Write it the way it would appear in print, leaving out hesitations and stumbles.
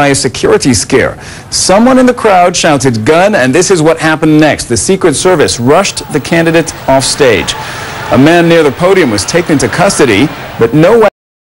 a security scare. Someone in the crowd shouted "gun," and this is what happened next. The Secret Service rushed the candidate off stage. A man near the podium was taken into custody, but no weapon